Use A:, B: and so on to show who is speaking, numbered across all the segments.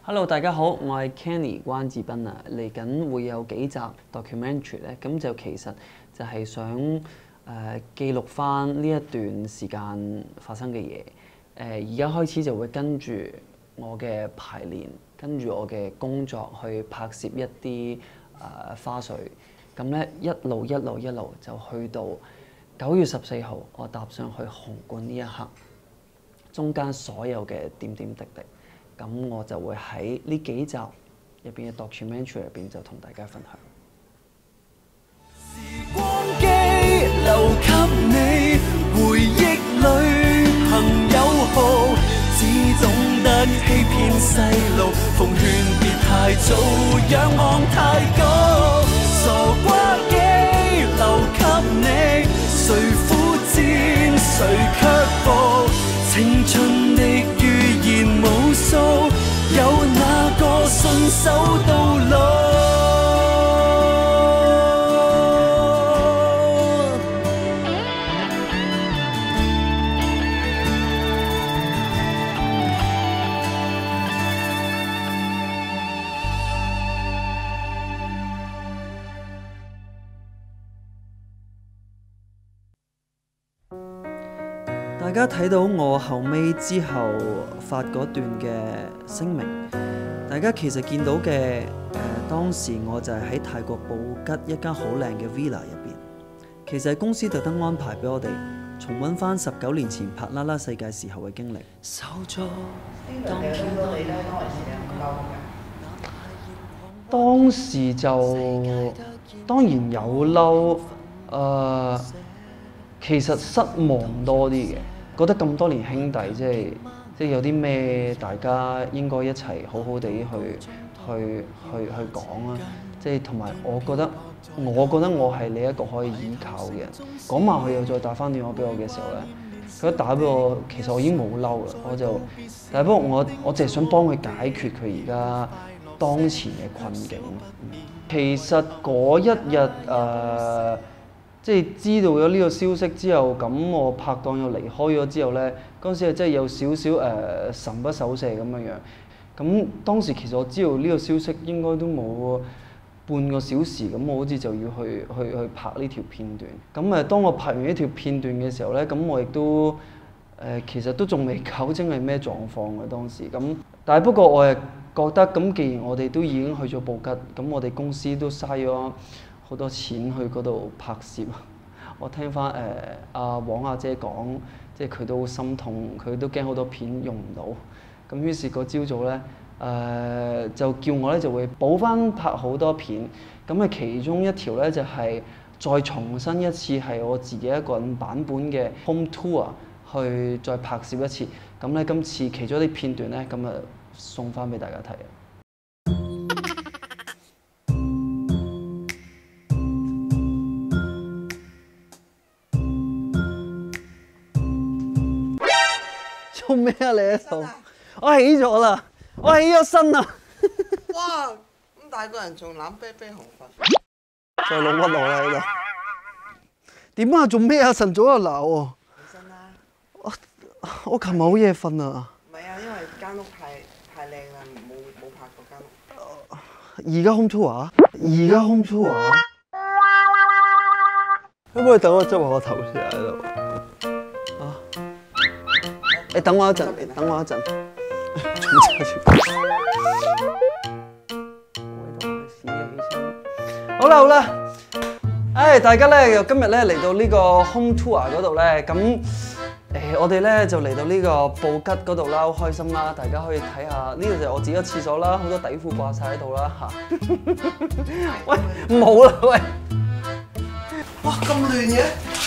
A: Hello， 大家好，我係 Kenny 關智斌啊。嚟緊會有幾集 documentary 咧，咁就其實就係想記錄翻呢一段時間發生嘅嘢。而家開始就會跟住我嘅排練，跟住我嘅工作去拍攝一啲花絮。咁咧一路就去到9月14號，我踏上去紅館呢一刻，中間所有嘅點點滴滴。咁我就會喺呢幾集入邊嘅 documentary 入邊就同大家分享。
B: 時光機留給你，回憶裏朋友好，只懂得欺騙細路，奉勸別太早，仰望太高。傻瓜機留給你，誰苦戰誰卻步，青春的語言無數，有哪個信守到老？
A: 大家睇到我後尾之後發嗰段嘅聲明，大家其實見到嘅當時我就係喺泰國布吉一間好靚嘅 villa 入邊，其實係公司特登安排俾我哋重溫翻19年前拍《啦啦世界》時候嘅經歷。
B: 手足
A: 當時就當然有嬲，其實失望多啲嘅。覺得咁多年兄弟，即係有啲咩大家應該一齊好好地去講啊！即係同埋我覺得我係你一個可以依靠嘅人。嗰晚佢又再打翻電話俾我嘅時候咧，佢一打俾我，其實我已經冇嬲啦，但係不過我淨係想幫佢解決佢而家當前嘅困境。其實嗰一日即係知道咗呢個消息之後，咁我拍檔又離開咗之後咧，嗰陣時係真係有少少神不守舍咁樣樣。咁當時其實我知道呢個消息應該都冇半個小時，咁我好似就要去拍呢條片段。咁當我拍完呢條片段嘅時候咧，咁我亦都其實都仲未搞清係咩狀況嘅當時。咁但係不過我係覺得，咁既然我哋都已經去咗布吉，咁我哋公司都嘥咗好多錢去嗰度拍攝。我聽翻阿黃阿姐講，即係佢都好心痛，佢都驚好多片用唔到。咁於是嗰朝早咧，就叫我咧就會補翻拍好多片。咁其中一條咧就係再重新一次係我自己一個人版本嘅 home tour 去再拍攝一次。咁咧今次其中一啲片段咧，咁送翻俾大家睇。做咩啊？你喺度？我起咗啦，我起咗身啦。
C: 哇！咁大個人仲攬啤啤紅粉，
A: 再老屈我啦喺度。點啊？做咩啊？晨早又鬧喎。
C: 起身啦！
A: 我琴日好夜瞓啊。
C: 唔係啊，因為間屋太靚啦，冇拍過間屋。
A: 而家 home tour 啊？而家 home tour 啊？可唔可以等我執下個頭先喺度？你等我一陣，好啦，大家咧又今日咧嚟到呢個 home tour 嗰度咧，咁我哋咧就嚟到呢個布吉嗰度啦，好開心啦！大家可以睇下，呢度就係我自己嘅廁所啦，好多底褲掛晒喺度啦嚇。喂，唔好啦喂！
C: 哇，咁亂嘅！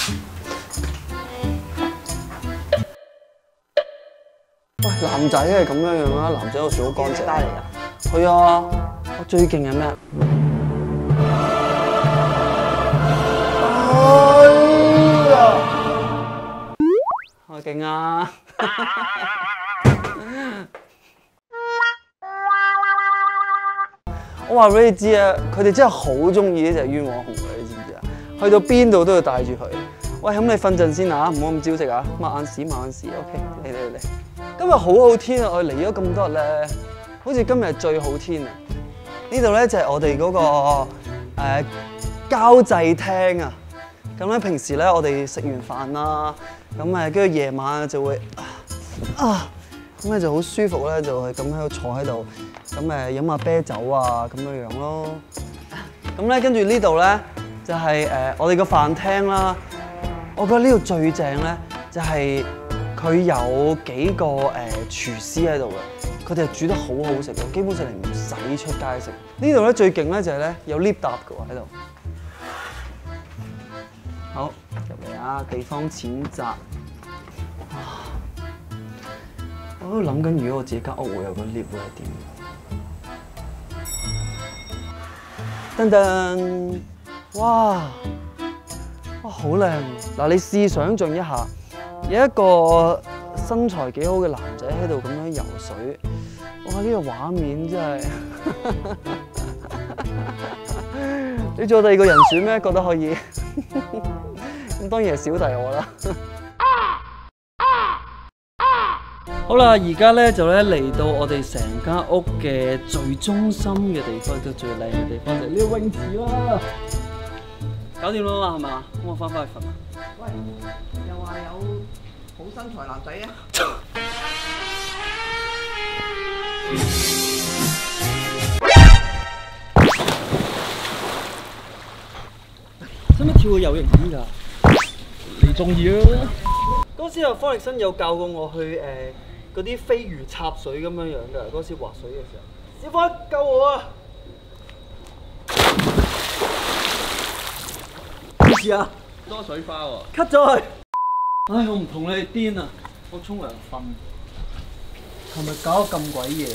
A: 喂，男仔係咁樣樣啦，男仔有時好乾淨。
C: 帶嚟㗎？
A: 係啊，我最勁係咩？我勁啊！我話俾你知啊，佢哋真係好中意呢隻冤枉熊嘅，你知唔知啊？去到邊度都要帶住佢。喂，咁你瞓陣先啊，唔好咁朝夕啊，抹眼屎，OK，嚟。今日好好天啊，我嚟咗咁多日咧， 好似今日最好天啊！呢度咧就係我哋嗰個交際廳啊。咁咧平時咧我哋食完飯啦，咁跟住夜晚就會咁咧就好舒服咧，就係咁喺度坐喺度，咁飲下啤酒啊咁樣咯。咁咧跟住呢度咧就係我哋個飯廳啦。我覺得呢度最正咧就係佢有幾個廚師喺度嘅，佢哋係煮得好好食嘅，基本上你唔使出街食。呢度咧最勁咧就係咧有 lift 搭嘅喎喺度。好，入嚟啊！地方淺窄。我都諗緊，如果我自己間屋會有個 lift 會係點？噔噔，哇！哇，好靚！嗱，你試想像一下，有一個身材幾好嘅男仔喺度咁樣游水，哇！呢個畫面真係〜你做第二個人選咩？覺得可以？咁當然係小弟我啦。好啦，而家咧就嚟到我哋成間屋嘅最中心嘅地方，都最靚嘅地方就係呢個泳池啦。搞掂啦嘛，係嘛？咁我翻去瞓啦。
C: 喂，又話有好身材男仔啊！
A: 使唔使跳個游泳池㗎？你中意啊！嗰時方力申有教過我去嗰啲飛魚插水咁樣樣㗎。嗰時滑水嘅時候，小花救我啊！咩事啊？
D: 多水花喎
A: ！cut 咗佢。唉，我唔同你哋癲啊！我沖涼瞓。琴日搞到咁鬼夜。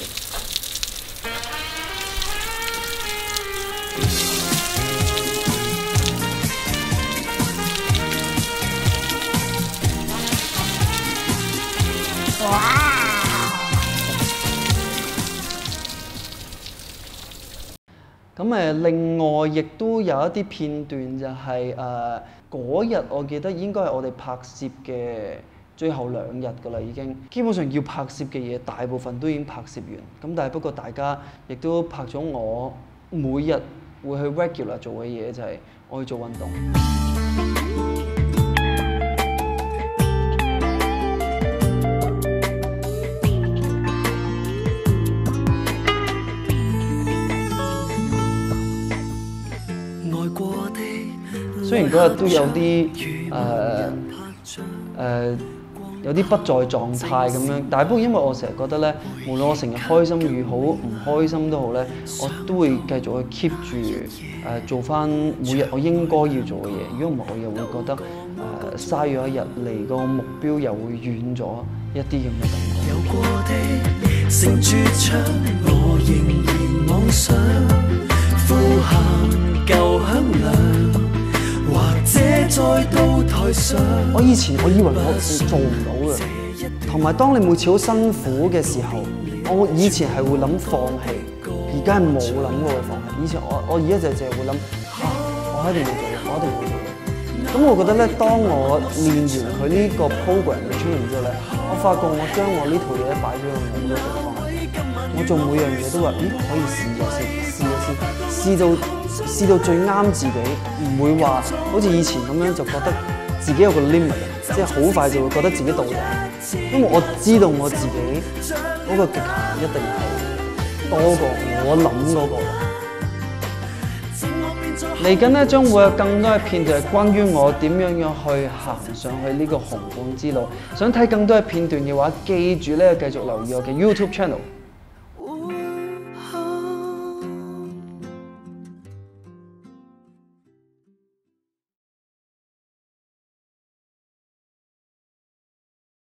A: 咁另外亦都有一啲片段就係嗰日我記得應該係我哋拍攝嘅最後2日㗎啦，已經基本上要拍攝嘅嘢大部分都已經拍攝完。咁但係不過大家亦都拍咗我每日會去 regular 做嘅嘢，就係我去做運動。雖然嗰日都有啲有啲不在狀態咁樣，但係不過因為我成日覺得咧，無論我成日開心與好，唔開心都好咧，我都會繼續去 keep 住做翻每日我應該要做嘅嘢。如果唔係，我又會覺得嘥咗一日，離個目標又會遠咗一啲咁嘅感覺。有過的成住窗，我仍然妄想呼喊舊響亮。我以前我以為我做唔到嘅，同埋當你每次好辛苦嘅時候，我以前係會諗放棄，而家係冇諗過去放棄。以前我而家就淨係會諗我一定要做，我一定要做。咁我覺得咧，當我練完佢呢個 program 嘅 training 之後咧，我發覺我將我呢套嘢擺咗喺好多地方。我做每樣嘢都話，可以試咗先，試到最啱自己，唔會話好似以前咁樣就覺得自己有個 limit， 即係好快就會覺得自己到頂。因為我知道我自己嗰個極限一定係多過我諗嗰個。嚟緊咧將會有更多嘅片段係關於我點樣去行上去呢個紅館之路。想睇更多嘅片段嘅話，記住咧繼續留意我嘅 YouTube channel。